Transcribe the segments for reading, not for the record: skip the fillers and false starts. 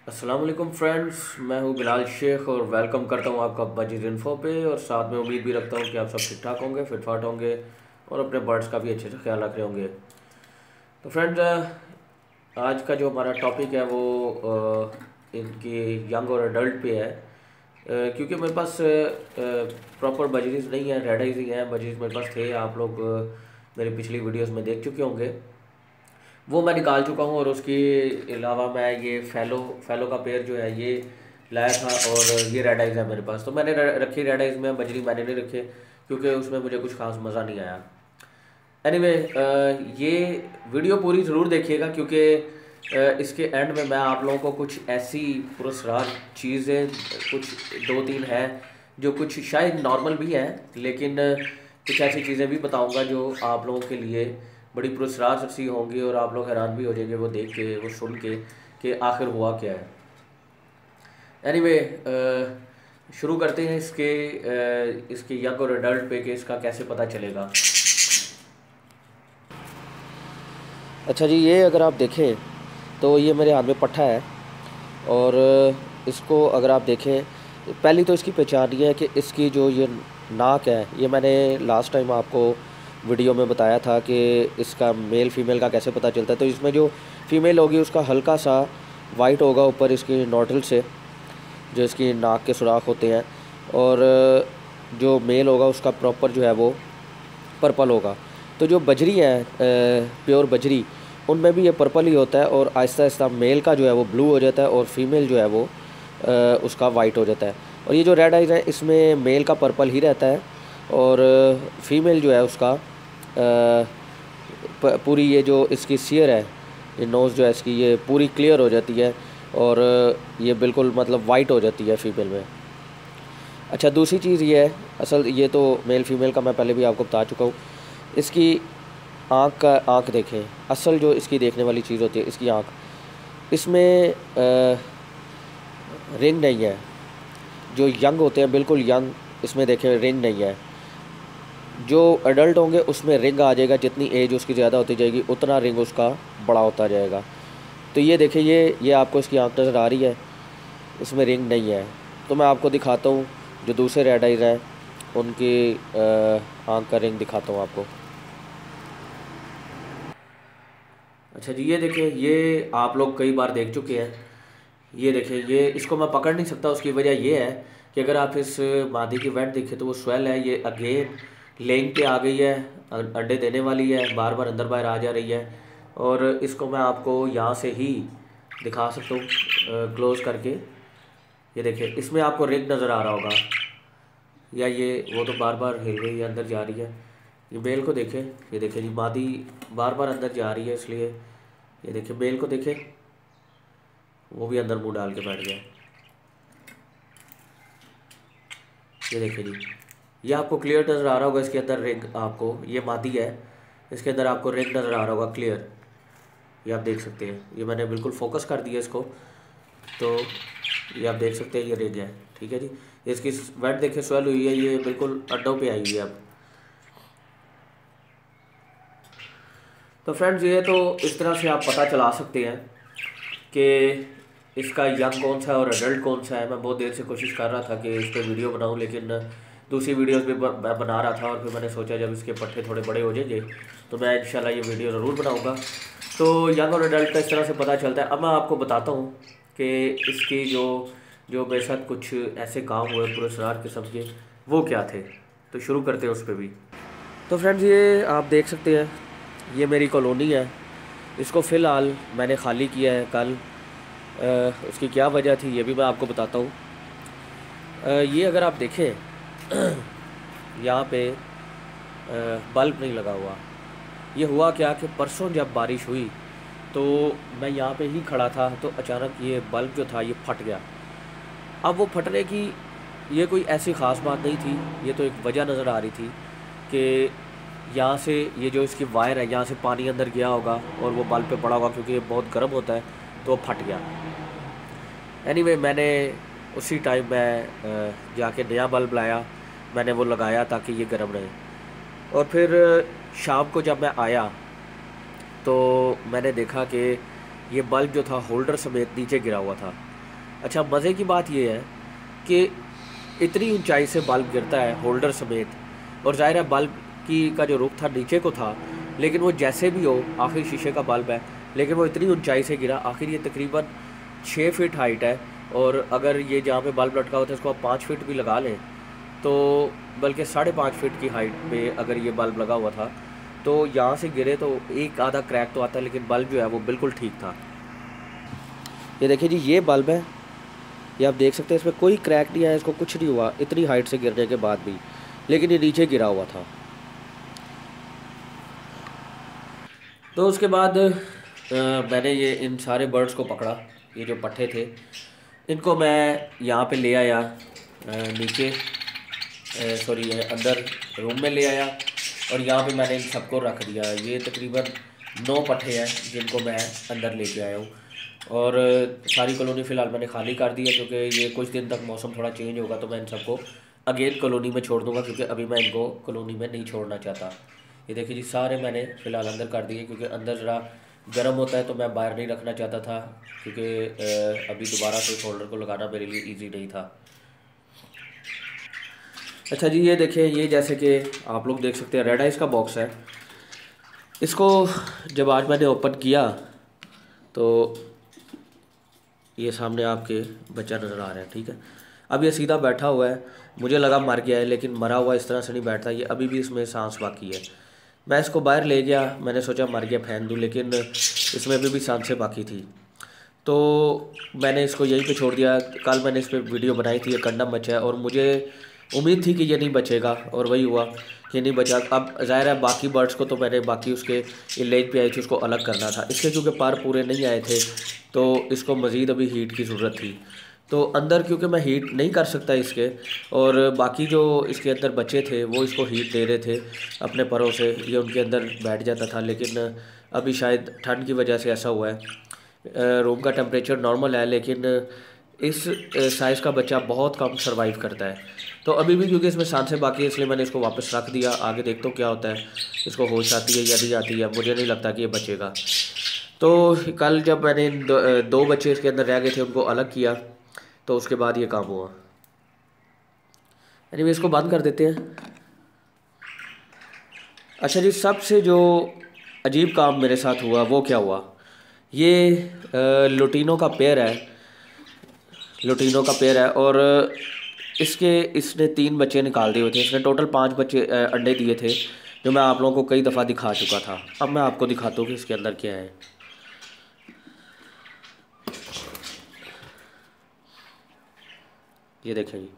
अस्सलाम वालेकुम फ्रेंड्स, मैं हूं बिलाल शेख और वेलकम करता हूं आपका मजीद इन्फो पे। और साथ में उम्मीद भी रखता हूं कि आप सब ठीक ठाक होंगे, फिट फाट होंगे और अपने बर्ड्स का भी अच्छे से ख्याल रख रहे होंगे। तो फ्रेंड्स, आज का जो हमारा टॉपिक है वो इनकी यंग और एडल्ट पे है। क्योंकि मेरे पास प्रॉपर बजरीज नहीं है, रेड आइज ही हैं। बजरीज मेरे पास थे, आप लोग मेरी पिछली वीडियोस में देख चुके होंगे। वो मैं निकाल चुका हूँ और उसके अलावा मैं ये फैलो फैलो का पेयर जो है ये लाया था। और ये रेड आइज़ है मेरे पास, तो मैंने रखी रेड आइज़ में। बजरी मैंने नहीं रखे क्योंकि उसमें मुझे कुछ खास मज़ा नहीं आया। एनीवे, ये वीडियो पूरी ज़रूर देखिएगा क्योंकि इसके एंड में मैं आप लोगों को कुछ ऐसी पुरस्कार चीज़ें कुछ दो तीन हैं जो कुछ शायद नॉर्मल भी हैं, लेकिन कुछ ऐसी चीज़ें भी बताऊंगा जो आप लोगों के लिए बड़ी पुरस्कार सी होंगी और आप लोग हैरान भी हो जाएंगे वो देख के, वो सुन के कि आखिर हुआ क्या है। एनीवे, शुरू करते हैं इसके यंग और एडल्ट पे कि इसका कैसे पता चलेगा। अच्छा जी, ये अगर आप देखें तो ये मेरे हाथ में पट्ठा है और इसको अगर आप देखें, पहली तो इसकी पहचान ये है कि इसकी जो ये नाक है, ये मैंने लास्ट टाइम आपको वीडियो में बताया था कि इसका मेल फीमेल का कैसे पता चलता है। तो इसमें जो फीमेल होगी उसका हल्का सा वाइट होगा ऊपर इसकी नोटल से, जो इसकी नाक के सुराख होते हैं, और जो मेल होगा उसका प्रॉपर जो है वो पर्पल होगा। तो जो बजरी है, प्योर बजरी, उनमें भी ये पर्पल ही होता है और आहिस्ता आहिस्ता मेल का जो है वो ब्लू हो जाता है और फीमेल जो है वो उसका वाइट हो जाता है। और ये जो रेड आइज़ है इसमें मेल का पर्पल ही रहता है और फीमेल जो है उसका पूरी ये जो इसकी सियर है, ये नोज़ जो है इसकी, ये पूरी क्लियर हो जाती है और ये बिल्कुल मतलब वाइट हो जाती है फीमेल में। अच्छा, दूसरी चीज़ ये है, असल ये तो मेल फीमेल का मैं पहले भी आपको बता चुका हूँ। इसकी आँख देखें, असल जो इसकी देखने वाली चीज़ होती है इसकी आँख, इसमें रिंग नहीं है। जो यंग होते हैं बिल्कुल यंग, इसमें देखें रिंग नहीं है। जो एडल्ट होंगे उसमें रिंग आ जाएगा, जितनी एज उसकी ज़्यादा होती जाएगी उतना रिंग उसका बड़ा होता जाएगा। तो ये देखिए, ये आपको इसकी आँख नज़र आ रही है, इसमें रिंग नहीं है। तो मैं आपको दिखाता हूँ जो दूसरे रेड आइज़ हैं उनकी आँख का रिंग दिखाता हूँ आपको। अच्छा जी, ये देखिए, ये आप लोग कई बार देख चुके हैं। ये देखिए, ये इसको मैं पकड़ नहीं सकता, उसकी वजह ये है कि अगर आप इस मादी की वेट देखें तो वो स्वेल है, ये अगेन लेइंग पे आ गई है, अंडे देने वाली है, बार बार अंदर बाहर आ जा रही है। और इसको मैं आपको यहाँ से ही दिखा सकता हूँ क्लोज करके। ये देखिए, इसमें आपको रिंग नज़र आ रहा होगा, या ये वो तो बार बार हिल रही है, अंदर जा रही है। ये मेल को देखें, ये देखिए जी, मादी बार बार अंदर जा रही है, इसलिए ये देखिए मेल को देखें, वो भी अंदर मुंह डाल के बैठ गया। ये देखिए जी, ये आपको क्लियर नज़र आ रहा होगा, इसके अंदर रिंग, आपको ये मादी है, इसके अंदर आपको रिंग नज़र आ रहा होगा क्लियर। ये आप देख सकते हैं, ये मैंने बिल्कुल फोकस कर दिया इसको, तो ये आप देख सकते हैं ये रिंग है। ठीक है जी, इसकी वेट देखिए स्वेल हुई है, ये बिल्कुल अंडों पे आई हुई है अब। तो फ्रेंड्स, ये तो इस तरह से आप पता चला सकते हैं कि इसका यंग कौन सा है और एडल्ट कौन सा है। मैं बहुत देर से कोशिश कर रहा था कि इस पर वीडियो बनाऊं, लेकिन दूसरी वीडियोस भी मैं बना रहा था और फिर मैंने सोचा जब इसके पट्टे थोड़े बड़े हो जाएंगे तो मैं इंशाल्लाह ये वीडियो ज़रूर बनाऊंगा। तो यंग और एडल्ट का इस तरह से पता चलता है। अब मैं आपको बताता हूँ कि इसकी जो जो मेरे साथ कुछ ऐसे काम हुए पुरस्कार किस्म के, वो क्या थे। तो शुरू करते हैं उस पर भी। तो फ्रेंड्स, ये आप देख सकते हैं, ये मेरी कॉलोनी है। इसको फ़िलहाल मैंने ख़ाली किया है कल। उसकी क्या वजह थी ये भी मैं आपको बताता हूँ। ये अगर आप देखें यहाँ पे बल्ब नहीं लगा हुआ। ये हुआ क्या कि परसों जब बारिश हुई तो मैं यहाँ पे ही खड़ा था, तो अचानक ये बल्ब जो था ये फट गया। अब वो फटने की ये कोई ऐसी ख़ास बात नहीं थी, ये तो एक वजह नज़र आ रही थी कि यहाँ से ये जो इसकी वायर है, यहाँ से पानी अंदर गया होगा और वो बल्ब पे पड़ा होगा, क्योंकि ये बहुत गर्म होता है, तो वो फट गया। एनीवे, मैंने उसी टाइम मैं जाके नया बल्ब लाया, मैंने वो लगाया ताकि ये गर्म रहे। और फिर शाम को जब मैं आया तो मैंने देखा कि ये बल्ब जो था होल्डर समेत नीचे गिरा हुआ था। अच्छा, मज़े की बात ये है कि इतनी ऊंचाई से बल्ब गिरता है होल्डर समेत, और ज़ाहिर है बल्ब की का जो रुख था नीचे को था, लेकिन वो जैसे भी हो आखिर शीशे का बल्ब है, लेकिन वो इतनी ऊंचाई से गिरा। आखिर ये तकरीबन 6 फीट हाइट है, और अगर ये जहाँ पे बल्ब लटका होता है इसको आप 5 फीट भी लगा लें तो, बल्कि 5.5 फीट की हाइट पे अगर ये बल्ब लगा हुआ था तो यहाँ से गिरे तो एक आधा क्रैक तो आता है, लेकिन बल्ब जो है वो बिल्कुल ठीक था। ये देखिए जी, ये बल्ब है, ये आप देख सकते हैं, इसमें कोई क्रैक नहीं आया, इसको कुछ नहीं हुआ इतनी हाइट से गिरने के बाद भी, लेकिन ये नीचे गिरा हुआ था। तो उसके बाद मैंने ये इन सारे बर्ड्स को पकड़ा, ये जो पट्टे थे इनको मैं यहाँ पे ले आया नीचे, सॉरी अंदर रूम में ले आया, और यहाँ पे मैंने इन सबको रख दिया। ये तकरीबन 9 पट्टे हैं जिनको मैं अंदर लेके आया हूँ, और सारी कॉलोनी फ़िलहाल मैंने खाली कर दी है, क्योंकि ये कुछ दिन तक मौसम थोड़ा चेंज होगा तो मैं इन सबको अगेन कॉलोनी में छोड़ दूँगा, क्योंकि अभी मैं इनको कॉलोनी में नहीं छोड़ना चाहता। ये देखिए जी, सारे मैंने फ़िलहाल अंदर कर दिए, क्योंकि अंदर ज़रा गर्म होता है तो मैं बाहर नहीं रखना चाहता था, क्योंकि अभी दोबारा से शोल्डर को लगाना मेरे लिए ईजी नहीं था। अच्छा जी, ये देखिए, ये जैसे कि आप लोग देख सकते हैं रेड आइस का बॉक्स है। इसको जब आज मैंने ओपन किया तो ये सामने आपके बच्चा नज़र आ रहा है, ठीक है। अब ये सीधा बैठा हुआ है, मुझे लगा मर गया है, लेकिन मरा हुआ इस तरह से नहीं बैठता, ये अभी भी इसमें सांस बाकी है। मैं इसको बाहर ले गया, मैंने सोचा मर गया फेंक दूँ, लेकिन इसमें अभी भी सांसें बाकी थी, तो मैंने इसको यहीं पे छोड़ दिया। कल मैंने इस पर वीडियो बनाई थी, ये कंडम बच्चा है, और मुझे उम्मीद थी कि ये नहीं बचेगा, और वही हुआ कि नहीं बचा। अब ज़ाहिर है बाकी बर्ड्स को तो मैंने बाकी उसके ये लेग पे आई थी उसको अलग करना था, इसके क्योंकि पर पूरे नहीं आए थे तो इसको मज़ीद अभी हीट की ज़रूरत थी। तो अंदर क्योंकि मैं हीट नहीं कर सकता इसके, और बाकी जो इसके अंदर बच्चे थे वो इसको हीट दे रहे थे अपने परों से, ये उनके अंदर बैठ जाता था, लेकिन अभी शायद ठंड की वजह से ऐसा हुआ है। रूम का टेम्परेचर नॉर्मल है, लेकिन इस साइज़ का बच्चा बहुत कम सर्वाइव करता है। तो अभी भी क्योंकि इसमें सांसें बाकी है इसलिए मैंने इसको वापस रख दिया। आगे देखता हूँ क्या होता है, इसको होश आती है या नहीं आती है, मुझे नहीं लगता कि ये बचेगा। तो कल जब मैंने दो बच्चे इसके अंदर रह गए थे उनको अलग किया तो उसके बाद ये काम हुआ। एनीवे इसको बंद कर देते हैं। अच्छा जी, सबसे जो अजीब काम मेरे साथ हुआ वो क्या हुआ, ये लुटीनों का पेयर है, लुटीनों का पेयर है, और इसने 3 बच्चे निकाल दिए थे। इसने टोटल 5 बच्चे अंडे दिए थे, जो मैं आप लोगों को कई दफ़ा दिखा चुका था। अब मैं आपको दिखाता हूँ कि इसके अंदर क्या है। ये देखें जी,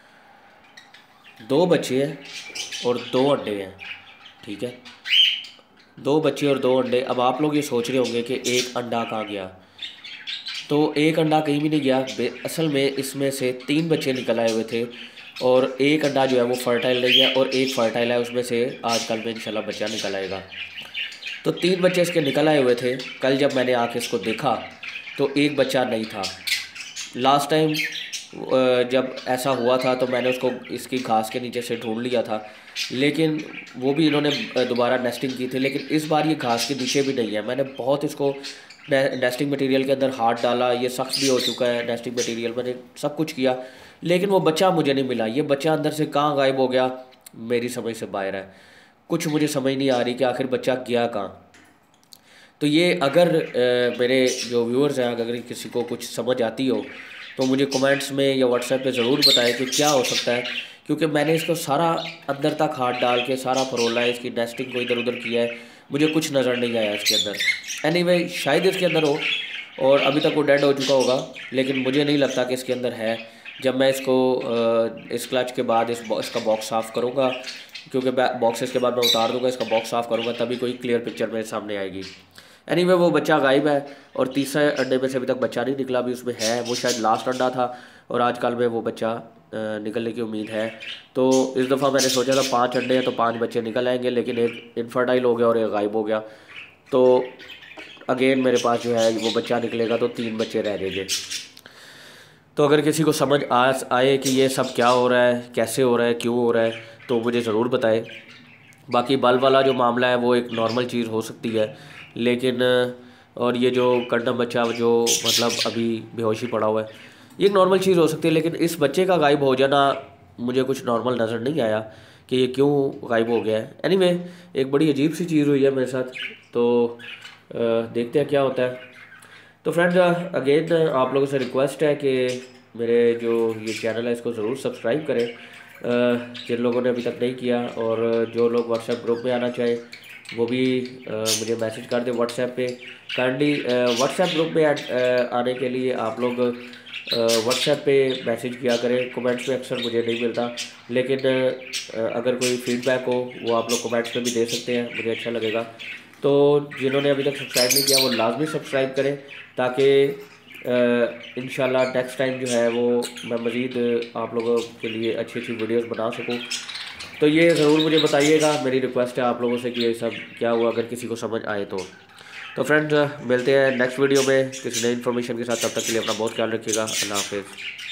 2 बच्चे हैं और 2 अंडे हैं, ठीक है। 2 बच्चे और 2 अंडे। अब आप लोग ये सोच रहे होंगे कि एक अंडा कहाँ गया, तो एक अंडा कहीं भी नहीं गया। असल में इसमें से 3 बच्चे निकल आए हुए थे, और एक अंडा जो है वो फर्टाइल नहीं है, और एक फर्टाइल है, उसमें से आज कल में इंशाल्लाह बच्चा निकल आएगा। तो 3 बच्चे इसके निकल आए हुए थे। कल जब मैंने आके इसको देखा तो एक बच्चा नहीं था। लास्ट टाइम जब ऐसा हुआ था तो मैंने उसको इसकी घास के नीचे से ढूंढ लिया था, लेकिन वो भी इन्होंने दोबारा नेस्टिंग की थी, लेकिन इस बार ये घास के नीचे भी नहीं है। मैंने बहुत इसको नेस्टिंग मटेरियल के अंदर हाथ डाला, ये सख्त भी हो चुका है नेस्टिंग मटेरियल, मैंने सब कुछ किया, लेकिन वो बच्चा मुझे नहीं मिला। ये बच्चा अंदर से कहाँ गायब हो गया मेरी समझ से बाहर है। कुछ मुझे समझ नहीं आ रही कि आखिर बच्चा गया कहाँ। तो ये अगर मेरे जो व्यूअर्स हैं, अगर किसी को कुछ समझ आती हो तो मुझे कमेंट्स में या व्हाट्सएप पे ज़रूर बताएं कि क्या हो सकता है, क्योंकि मैंने इसको सारा अंदर तक हाथ डाल के सारा फरोला है, इसकी नेस्टिंग को इधर उधर किया है, मुझे कुछ नज़र नहीं आया इसके अंदर। एनीवे शायद इसके अंदर हो, और अभी तक वो डेड हो चुका होगा, लेकिन मुझे नहीं लगता कि इसके अंदर है। जब मैं इसको इस क्लच के बाद इसका बॉक्स साफ़ करूँगा, क्योंकि बॉक्सेस के बाद मैं उतार दूँगा, इसका बॉक्स साफ़ करूँगा, तभी कोई क्लियर पिक्चर मेरे सामने आएगी। एनीवे वो बच्चा गायब है, और तीसरे अंडे में से अभी तक बच्चा नहीं निकला, अभी उसमें है, वो शायद लास्ट अंडा था, और आजकल में वो बच्चा निकलने की उम्मीद है। तो इस दफ़ा मैंने सोचा था 5 अंडे हैं तो 5 बच्चे निकल आएंगे, लेकिन एक इनफर्टाइल हो गया और एक गायब हो गया। तो अगेन मेरे पास जो है वो बच्चा निकलेगा तो 3 बच्चे रह जाएंगे। तो अगर किसी को समझ आए कि ये सब क्या हो रहा है, कैसे हो रहा है, क्यों हो रहा है, तो मुझे ज़रूर बताएं। बाकी बल्ब वाला जो मामला है वो एक नॉर्मल चीज़ हो सकती है, लेकिन और ये जो कंडम बच्चा जो मतलब अभी बेहोशी पड़ा हुआ है, ये एक नॉर्मल चीज़ हो सकती है, लेकिन इस बच्चे का गायब हो जाना मुझे कुछ नॉर्मल नज़र नहीं आया कि ये क्यों गायब हो गया है। एनीवे एक बड़ी अजीब सी चीज़ हुई है मेरे साथ, तो देखते हैं क्या होता है। तो फ्रेंड्स अगेन आप लोगों से रिक्वेस्ट है कि मेरे जो ये चैनल है इसको ज़रूर सब्सक्राइब करें जिन लोगों ने अभी तक नहीं किया, और जो लोग व्हाट्सएप ग्रुप में आना चाहें वो भी मुझे मैसेज कर दें व्हाट्सएप पे। काइंडली व्हाट्सएप ग्रुप में आने के लिए आप लोग व्हाट्सएप पे मैसेज किया करें। कमेंट्स में अक्सर मुझे नहीं मिलता, लेकिन अगर कोई फीडबैक हो वो आप लोग कमेंट्स में भी दे सकते हैं, मुझे अच्छा लगेगा। तो जिन्होंने अभी तक सब्सक्राइब नहीं किया वो लाजमी सब्सक्राइब करें, ताकि इंशाल्लाह नेक्स्ट टाइम जो है वो मैं मज़ीद आप लोगों के लिए अच्छी अच्छी वीडियोस बना सकूं। तो ये ज़रूर मुझे बताइएगा, मेरी रिक्वेस्ट है आप लोगों से कि ये सब क्या हुआ, अगर किसी को समझ आए तो फ्रेंड्स मिलते हैं नेक्स्ट वीडियो में किसी नई इन्फॉर्मेशन के साथ। तब तक के लिए अपना बहुत ख्याल रखिएगा। अल्लाह हाफिज़।